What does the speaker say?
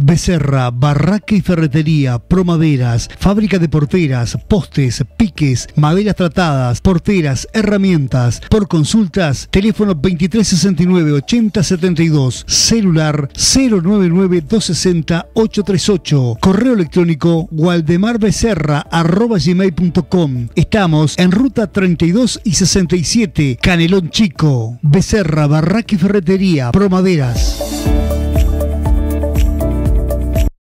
Becerra, barraca y ferretería, promaderas, fábrica de porteras, postes, piques, maderas tratadas, porteras, herramientas. Por consultas, teléfono 2369-8072, celular 099-260-838, correo electrónico waldemarbecerra@gmail.com. Estamos en ruta 32 y 67, Canelón Chico. Becerra, barraca y ferretería, promaderas.